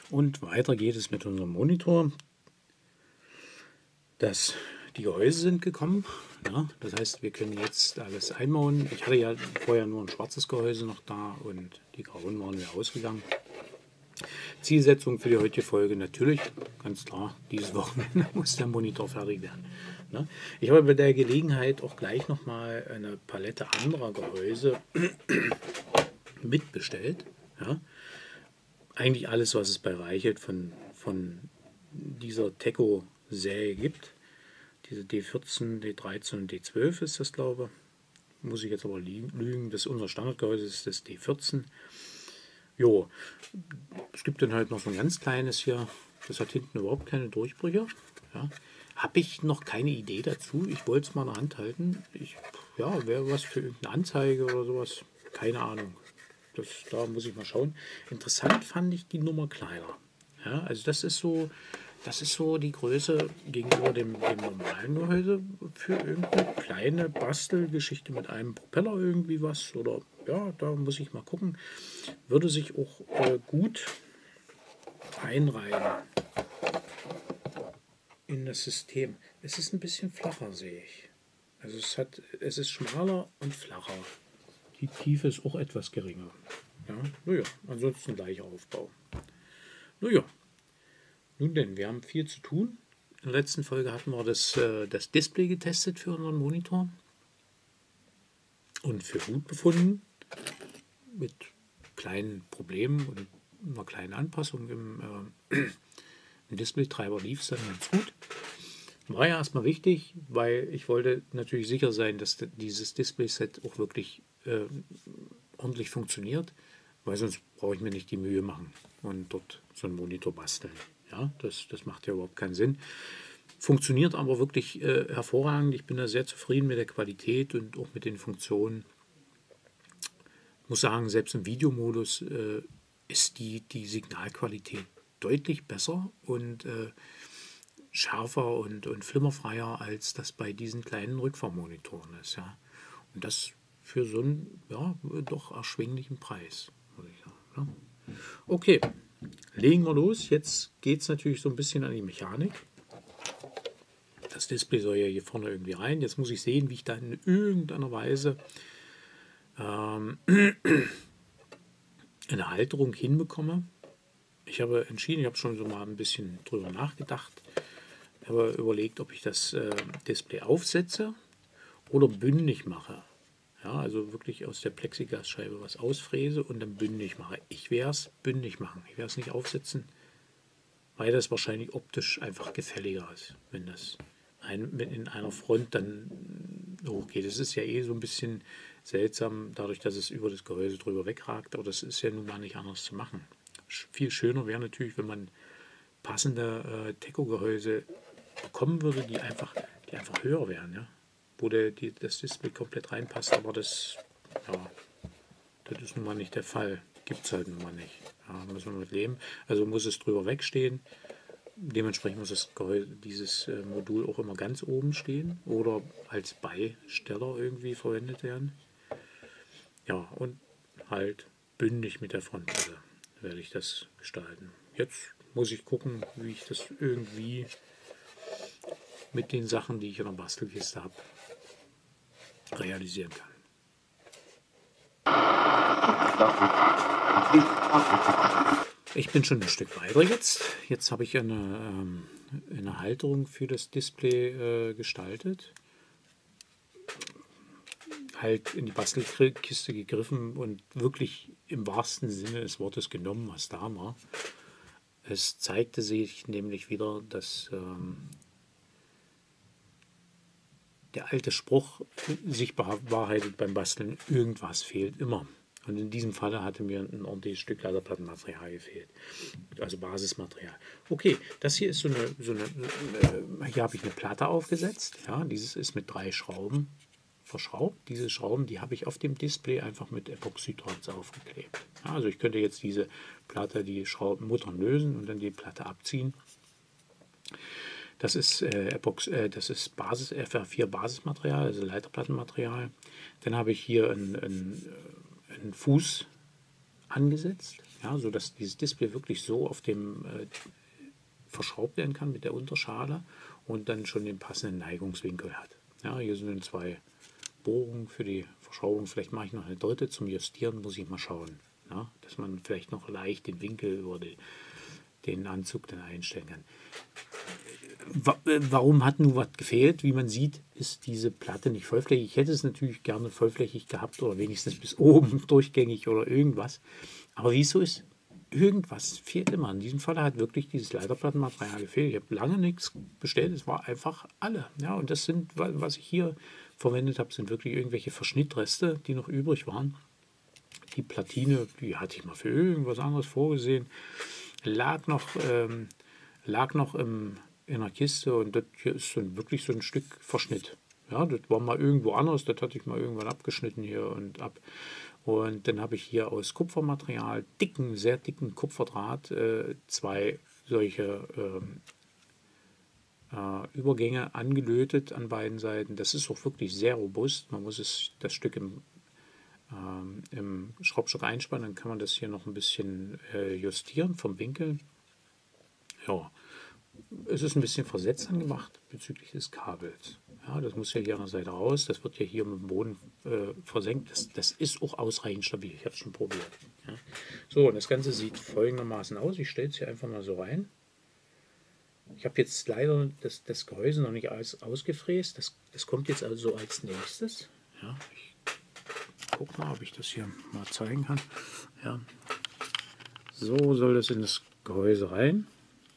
Und weiter geht es mit unserem Monitor. Die Gehäuse sind gekommen. Ja, das heißt, wir können jetzt alles einbauen. Ich hatte ja vorher nur ein schwarzes Gehäuse noch da und die grauen waren wir ausgegangen. Zielsetzung für die heutige Folge natürlich, ganz klar, dieses Wochenende muss der Monitor fertig werden. Ne? Ich habe bei der Gelegenheit auch gleich nochmal eine Palette anderer Gehäuse mitbestellt. Ja? Eigentlich alles, was es bei Reichelt von dieser Teco-Serie gibt. Diese D14, D13 und D12 ist das, glaube ich. Muss ich jetzt aber lügen. Das ist unser Standardgehäuse, ist das D14. Jo, es gibt dann halt noch so ein ganz kleines hier. Das hat hinten überhaupt keine Durchbrüche. Ja. Habe ich noch keine Idee dazu. Ich wollte es mal in der Hand halten. Wäre was für irgendeine Anzeige oder sowas. Keine Ahnung. Da muss ich mal schauen. Interessant fand ich die Nummer kleiner. Ja, also das ist so die Größe gegenüber dem normalen Gehäuse für irgendeine kleine Bastelgeschichte mit einem Propeller irgendwie was. Oder ja, da muss ich mal gucken. Würde sich auch gut einreihen in das System. Es ist ein bisschen flacher, sehe ich. Also es ist schmaler und flacher. Die Tiefe ist auch etwas geringer. Ja, naja, ansonsten gleicher Aufbau. Naja, nun denn, wir haben viel zu tun. In der letzten Folge hatten wir das Display getestet für unseren Monitor und für gut befunden. Mit kleinen Problemen und einer kleinen Anpassung im Display-Treiber lief es dann ganz gut. War ja erstmal wichtig, weil ich wollte natürlich sicher sein, dass dieses Display-Set auch wirklich ordentlich funktioniert, weil sonst brauche ich mir nicht die Mühe machen und dort so einen Monitor basteln. Ja, das macht ja überhaupt keinen Sinn. Funktioniert aber wirklich hervorragend. Ich bin da sehr zufrieden mit der Qualität und auch mit den Funktionen. Ich muss sagen, selbst im Videomodus ist die Signalqualität deutlich besser und schärfer und flimmerfreier, als das bei diesen kleinen Rückfahrmonitoren ist. Ja. Und das für so einen doch erschwinglichen Preis, muss ich sagen. Ja. Okay, legen wir los. Jetzt geht es natürlich so ein bisschen an die Mechanik. Das Display soll ja hier vorne irgendwie rein. Jetzt muss ich sehen, wie ich da in irgendeiner Weise eine Halterung hinbekomme. Ich habe entschieden, ich habe schon so mal ein bisschen drüber nachgedacht. Ich habe überlegt, ob ich das Display aufsetze oder bündig mache. Ja, also wirklich aus der Plexiglasscheibe was ausfräse und dann bündig mache. Ich werde es bündig machen. Ich werde es nicht aufsetzen, weil das wahrscheinlich optisch einfach gefälliger ist, wenn das in einer Front dann hochgeht. Es ist ja eh so ein bisschen seltsam, dadurch, dass es über das Gehäuse drüber wegragt, aber das ist ja nun mal nicht anders zu machen. Viel schöner wäre natürlich, wenn man passende Teco-Gehäuse bekommen würde, die einfach höher wären, ja? Wo das Display komplett reinpasst, aber das ist nun mal nicht der Fall. Gibt es halt nun mal nicht. Ja, müssen wir mit leben. Also muss es drüber wegstehen. Dementsprechend muss dieses Modul auch immer ganz oben stehen oder als Beisteller irgendwie verwendet werden. Ja, und halt bündig mit der Frontplatte werde ich das gestalten. Jetzt muss ich gucken, wie ich das irgendwie mit den Sachen, die ich in der Bastelkiste habe, realisieren kann. Ich bin schon ein Stück weiter jetzt. Jetzt habe ich eine Halterung für das Display gestaltet. Halt in die Bastelkiste gegriffen und wirklich im wahrsten Sinne des Wortes genommen, was da war. Es zeigte sich nämlich wieder, dass der alte Spruch sich bewahrheitet beim Basteln, irgendwas fehlt immer. Und in diesem Falle hatte mir ein ordentliches Stück Leiterplattenmaterial gefehlt. Also Basismaterial. Okay, das hier ist hier habe ich eine Platte aufgesetzt. Ja, dieses ist mit 3 Schrauben verschraubt. Diese Schrauben, die habe ich auf dem Display einfach mit Epoxidharz aufgeklebt. Ja, also ich könnte jetzt diese Platte, die Schraubenmuttern lösen und dann die Platte abziehen. Das ist FR4 Basismaterial, also Leiterplattenmaterial. Dann habe ich hier einen Fuß angesetzt. Ja, sodass dieses Display wirklich so auf dem verschraubt werden kann mit der Unterschale und dann schon den passenden Neigungswinkel hat. Ja, hier sind 2 Bohrungen für die Verschraubung. Vielleicht mache ich noch eine dritte zum Justieren, muss ich mal schauen. Ja, dass man vielleicht noch leicht den Winkel über den Anzug dann einstellen kann. Warum hat nun was gefehlt? Wie man sieht, ist diese Platte nicht vollflächig. Ich hätte es natürlich gerne vollflächig gehabt oder wenigstens bis oben durchgängig oder irgendwas. Aber wie es so ist, irgendwas fehlt immer. In diesem Fall hat wirklich dieses Leiterplattenmaterial gefehlt. Ich habe lange nichts bestellt, es war einfach alle. Ja, und das sind, was ich hier verwendet habe, sind wirklich irgendwelche Verschnittreste, die noch übrig waren. Die Platine, die hatte ich mal für irgendwas anderes vorgesehen, lag noch in einer Kiste und das hier ist wirklich so ein Stück Verschnitt. Ja, das war mal irgendwo anders, das hatte ich mal irgendwann abgeschnitten hier und ab. Und dann habe ich hier aus Kupfermaterial, sehr dicken Kupferdraht, 2 solche Übergänge angelötet an beiden Seiten. Das ist auch wirklich sehr robust. Man muss das Stück im Schraubstock einspannen, dann kann man das hier noch ein bisschen justieren vom Winkel. Ja, es ist ein bisschen versetzt angemacht bezüglich des Kabels. Ja, das muss ja hier an der Seite raus. Das wird ja hier mit dem Boden versenkt. Das ist auch ausreichend stabil. Ich habe es schon probiert. Ja. So, und das Ganze sieht folgendermaßen aus. Ich stelle es hier einfach mal so rein. Ich habe jetzt leider das Gehäuse noch nicht alles ausgefräst. Das kommt jetzt also als nächstes. Ja, ich gucke mal, ob ich das hier mal zeigen kann. Ja. So soll das in das Gehäuse rein.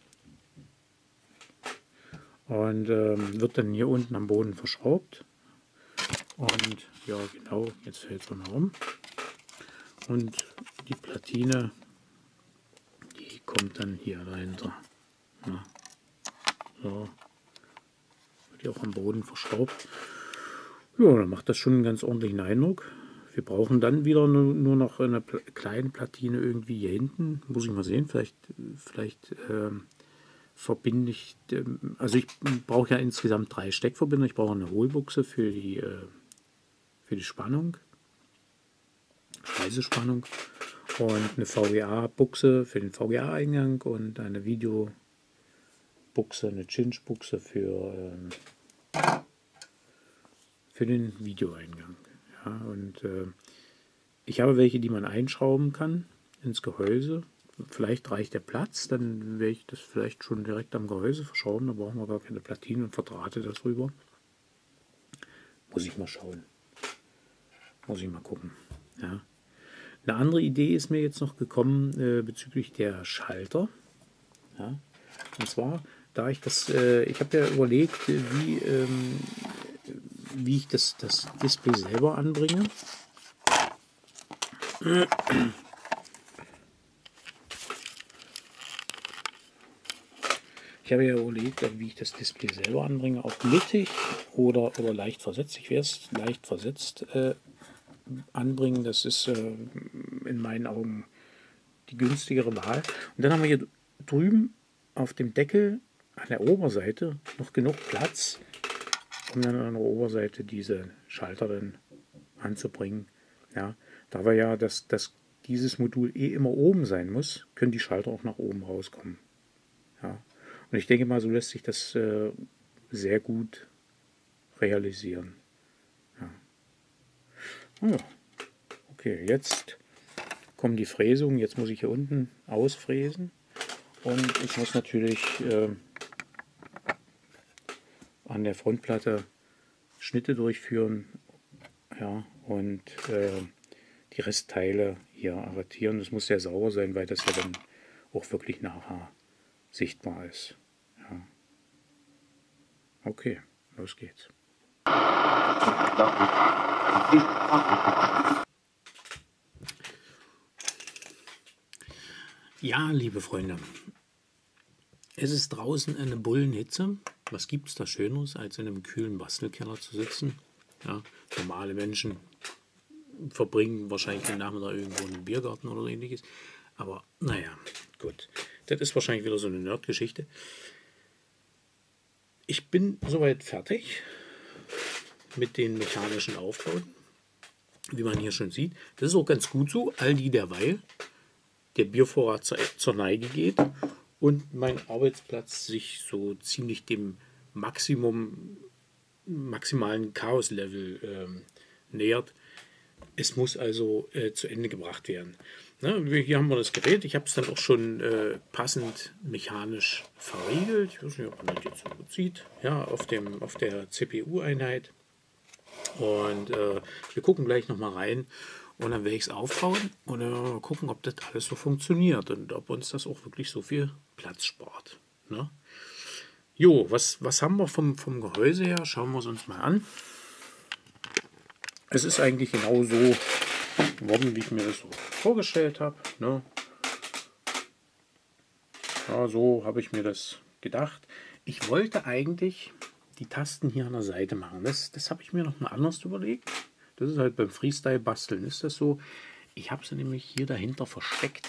Und wird dann hier unten am Boden verschraubt. Und ja, genau, jetzt fällt es mal um. Und die Platine, die kommt dann hier dahinter. Ja. So. Wird die auch am Boden verschraubt. Ja, dann macht das schon einen ganz ordentlichen Eindruck. Wir brauchen dann wieder nur noch eine kleine Platine irgendwie hier hinten. Muss ich mal sehen, vielleicht verbinde ich, also ich brauche ja insgesamt 3 Steckverbinder. Ich brauche eine Hohlbuchse für die Spannung, Speisespannung und eine VGA-Buchse für den VGA-Eingang und eine Videobuchse, eine Cinch-Buchse für den Videoeingang. Ja, und ich habe welche, die man einschrauben kann ins Gehäuse. Vielleicht reicht der Platz, dann werde ich das vielleicht schon direkt am Gehäuse verschrauben. Da brauchen wir gar keine Platine und verdrahte das rüber. Muss ich mal schauen. Muss ich mal gucken. Ja. Eine andere Idee ist mir jetzt noch gekommen bezüglich der Schalter. Ja. Und zwar, da ich ich habe ja überlegt, wie ich das Display selber anbringe. Ich habe ja überlegt, wie ich das Display selber anbringe, ob mittig oder leicht versetzt. Ich werde es leicht versetzt anbringen. Das ist in meinen Augen die günstigere Wahl. Und dann haben wir hier drüben auf dem Deckel an der Oberseite noch genug Platz, um dann an der Oberseite diese Schalter dann anzubringen. Ja, da wir ja, dass dieses Modul immer oben sein muss, können die Schalter auch nach oben rauskommen. Ja. Und ich denke mal, so lässt sich das sehr gut realisieren. Ja. Ja. Okay, jetzt kommen die Fräsungen. Jetzt muss ich hier unten ausfräsen. Und ich muss natürlich an der Frontplatte Schnitte durchführen. Ja, und die Restteile hier arretieren. Das muss sehr sauber sein, weil das ja dann auch wirklich nachher sichtbar ist. Ja. Okay, los geht's. Ja, liebe Freunde, es ist draußen eine Bullenhitze. Was gibt es da Schöneres, als in einem kühlen Bastelkeller zu sitzen? Ja, normale Menschen verbringen wahrscheinlich den Nachmittag irgendwo in einem Biergarten oder ähnliches. Aber naja, gut. Das ist wahrscheinlich wieder so eine Nerd-Geschichte. Ich bin soweit fertig mit den mechanischen Aufbauten, wie man hier schon sieht. Das ist auch ganz gut so, all die derweil. der Biervorrat zur Neige geht und mein Arbeitsplatz sich so ziemlich dem maximalen Chaos-Level nähert. Es muss also zu Ende gebracht werden. Na, hier haben wir das Gerät. Ich habe es dann auch schon passend mechanisch verriegelt. Ich weiß nicht, ob man das jetzt so gut sieht. Ja, auf der CPU-Einheit. Und wir gucken gleich nochmal rein. Und dann werde ich es aufbauen und gucken, ob das alles so funktioniert und ob uns das auch wirklich so viel Platz spart. Ne? Jo, was haben wir vom Gehäuse her? Schauen wir es uns mal an. Es ist eigentlich genau so geworden, wie ich mir das so vorgestellt habe. Ne? Ja, so habe ich mir das gedacht. Ich wollte eigentlich die Tasten hier an der Seite machen. Das habe ich mir noch mal anders überlegt. Das ist halt beim Freestyle-Basteln ist das so. Ich habe sie nämlich hier dahinter versteckt.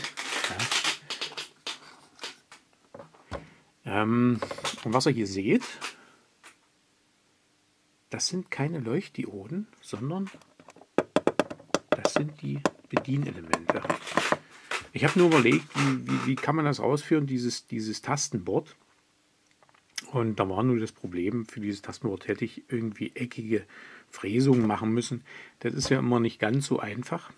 Ja. Und was ihr hier seht, das sind keine Leuchtdioden, sondern das sind die Bedienelemente. Ich habe nur überlegt, wie kann man das ausführen, dieses Tastenboard. Und da war nur das Problem, für dieses Tastenboard hätte ich irgendwie eckige Fräsungen machen müssen. Das ist ja immer nicht ganz so einfach.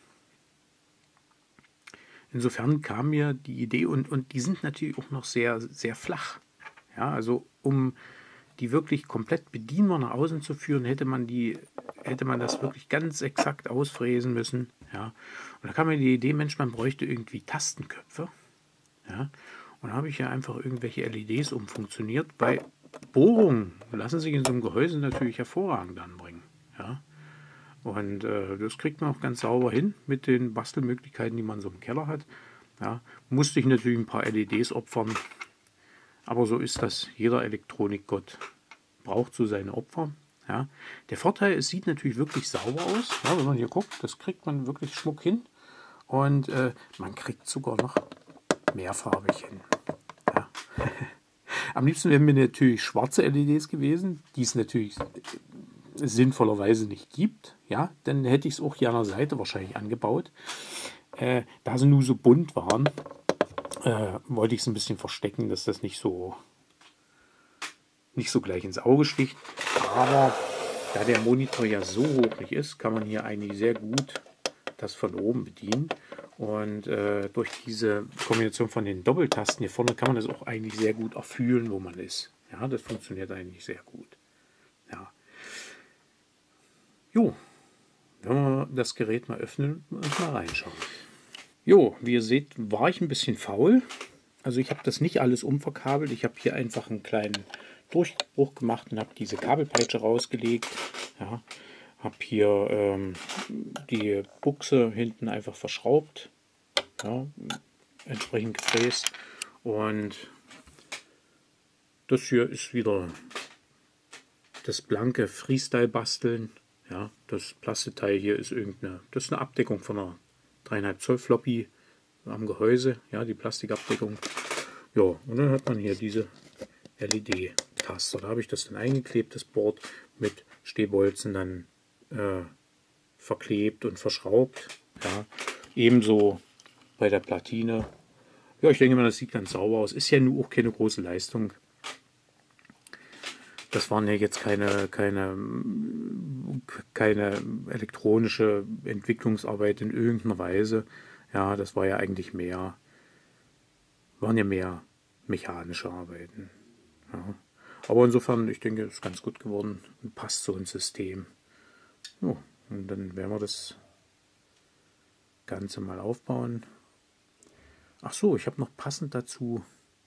Insofern kam mir die Idee, und die sind natürlich auch noch sehr, sehr flach. Ja, also um die wirklich komplett bedienbar nach außen zu führen, hätte man das wirklich ganz exakt ausfräsen müssen. Ja. Und da kam mir die Idee, Mensch, man bräuchte irgendwie Tastenköpfe. Ja. Und da habe ich ja einfach irgendwelche LEDs umfunktioniert. Bei Bohrungen lassen sich in so einem Gehäuse natürlich hervorragend anbringen. Ja. Und das kriegt man auch ganz sauber hin mit den Bastelmöglichkeiten, die man so im Keller hat. Ja. Musste ich natürlich ein paar LEDs opfern. Aber so ist das. Jeder Elektronikgott braucht so seine Opfer. Ja. Der Vorteil, es sieht natürlich wirklich sauber aus. Ja, wenn man hier guckt, das kriegt man wirklich Schmuck hin. Und man kriegt sogar noch mehrfarbig hin. Ja. Am liebsten wären mir natürlich schwarze LEDs gewesen, die es natürlich sinnvollerweise nicht gibt. Ja, dann hätte ich es auch hier an der Seite wahrscheinlich angebaut. Da sie nur so bunt waren, wollte ich es ein bisschen verstecken, dass das nicht so gleich ins Auge sticht. Aber da der Monitor ja so hoch nicht ist, kann man hier eigentlich sehr gut das von oben bedienen. Und durch diese Kombination von den Doppeltasten hier vorne kann man das auch eigentlich sehr gut erfühlen, wo man ist. Ja, das funktioniert eigentlich sehr gut. Ja. Jo, wenn wir das Gerät mal öffnen und mal reinschauen. Jo, wie ihr seht, war ich ein bisschen faul. Also ich habe das nicht alles umverkabelt. Ich habe hier einfach einen kleinen Durchbruch gemacht und habe diese Kabelpeitsche rausgelegt. Ja, habe hier die Buchse hinten einfach verschraubt. Ja, entsprechend gefräst. Und das hier ist wieder das blanke Freestyle-Basteln. Ja, das Plasteteil hier ist das ist eine Abdeckung von einer 3,5 Zoll Floppy am Gehäuse. Ja, die Plastikabdeckung. Ja, und dann hat man hier diese LED-Taster. Da habe ich das dann eingeklebt, das Board mit Stehbolzen dann verklebt und verschraubt. Ja, ebenso bei der Platine. Ja, ich denke mal, das sieht ganz sauber aus. Ist ja nur auch keine große Leistung. Das waren ja jetzt keine elektronische Entwicklungsarbeit in irgendeiner Weise. Ja, das war ja eigentlich waren ja mehr mechanische Arbeiten. Ja. Aber insofern, ich denke, es ist ganz gut geworden und passt so ins System. Ja, und dann werden wir das Ganze mal aufbauen. Ach so, ich habe noch passend dazu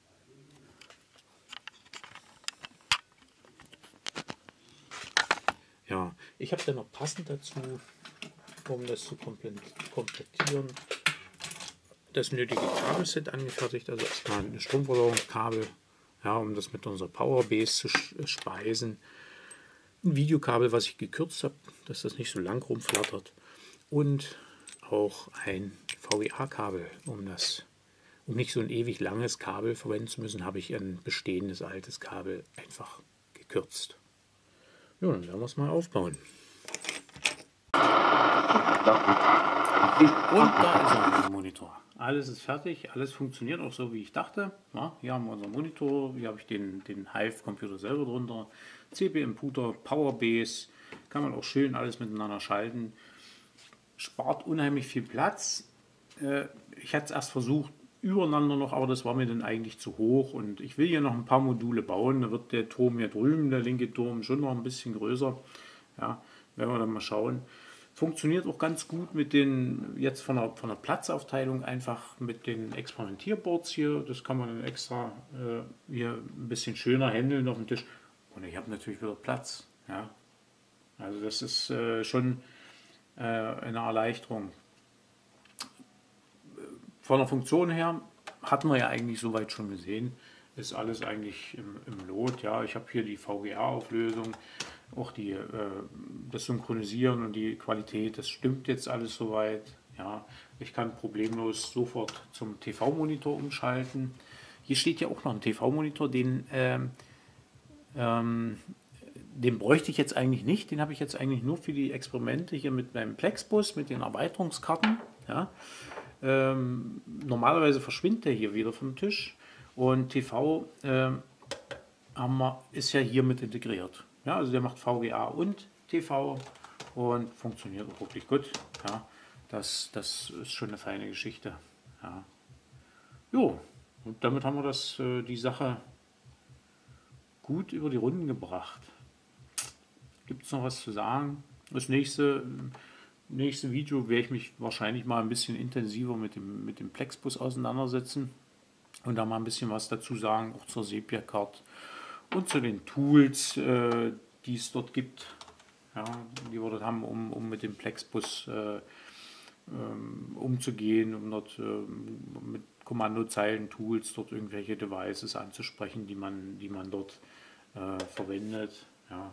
ich habe dann noch passend dazu, um das zu komplettieren, das nötige Kabelset angefertigt. Also erstmal ein Stromversorgungskabel, ja, um das mit unserer Powerbase zu speisen. Ein Videokabel, was ich gekürzt habe, dass das nicht so lang rumflattert. Und auch ein VGA-Kabel, um nicht so ein ewig langes Kabel verwenden zu müssen, habe ich ein bestehendes altes Kabel einfach gekürzt. Ja, dann werden wir es mal aufbauen. Und da ist er, der Monitor. Alles ist fertig, alles funktioniert auch so, wie ich dachte. Ja, hier haben wir unseren Monitor, hier habe ich den Hive-Computer selber drunter. CPU-Imputer, Powerbase, kann man auch schön alles miteinander schalten. Spart unheimlich viel Platz. Ich hatte es erst versucht, übereinander noch, aber das war mir dann eigentlich zu hoch. Und ich will hier noch ein paar Module bauen. Da wird der Turm hier drüben, der linke Turm, schon noch ein bisschen größer. Ja, werden wir dann mal schauen. Funktioniert auch ganz gut mit den, jetzt von der Platzaufteilung, einfach mit den Experimentierboards hier. Das kann man dann extra hier ein bisschen schöner handeln auf dem Tisch. Und ich habe natürlich wieder Platz. Ja. Also das ist schon eine Erleichterung. Von der Funktion her hatten wir ja eigentlich soweit schon gesehen. Ist alles eigentlich im Lot. Ja, ich habe hier die VGA-Auflösung, auch das Synchronisieren und die Qualität, das stimmt jetzt alles soweit. Ja, ich kann problemlos sofort zum TV-Monitor umschalten. Hier steht ja auch noch ein TV-Monitor, den bräuchte ich jetzt eigentlich nicht. Den habe ich jetzt eigentlich nur für die Experimente hier mit meinem Plexbus, mit den Erweiterungskarten. Ja. Normalerweise verschwindet der hier wieder vom Tisch. Und TV ist ja hier mit integriert. Ja, also der macht VGA und TV und funktioniert auch wirklich gut. Ja, das ist schon eine feine Geschichte. Ja. Jo, und damit haben wir die Sache gut über die Runden gebracht. Gibt es noch was zu sagen? Das nächste Video werde ich mich wahrscheinlich mal ein bisschen intensiver mit dem Plexbus auseinandersetzen und da mal ein bisschen was dazu sagen, auch zur Sepia-Card und zu den Tools, die es dort gibt, ja, die wir dort haben, um mit dem Plexbus umzugehen, um dort mit Kommandozeilen-Tools dort irgendwelche Devices anzusprechen, die man dort verwendet. Ja.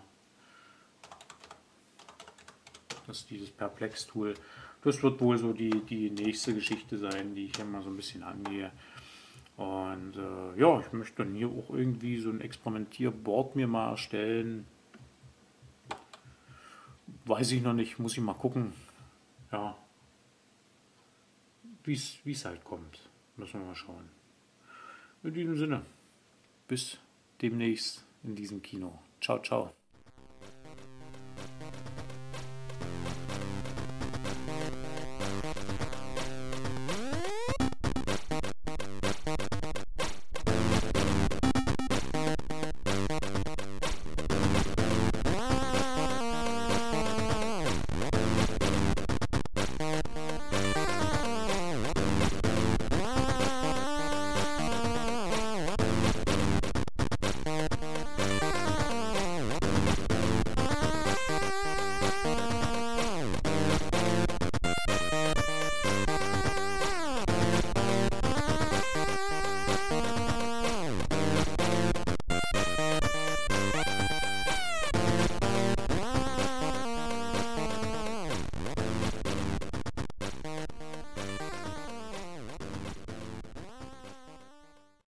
Das ist dieses Perplex-Tool. Das wird wohl so die nächste Geschichte sein, die ich hier mal so ein bisschen angehe. Und ja, ich möchte dann hier auch irgendwie so ein Experimentierboard mir mal erstellen. Weiß ich noch nicht, muss ich mal gucken. Ja, wie es halt kommt. Müssen wir mal schauen. In diesem Sinne, bis demnächst in diesem Kino. Ciao, ciao.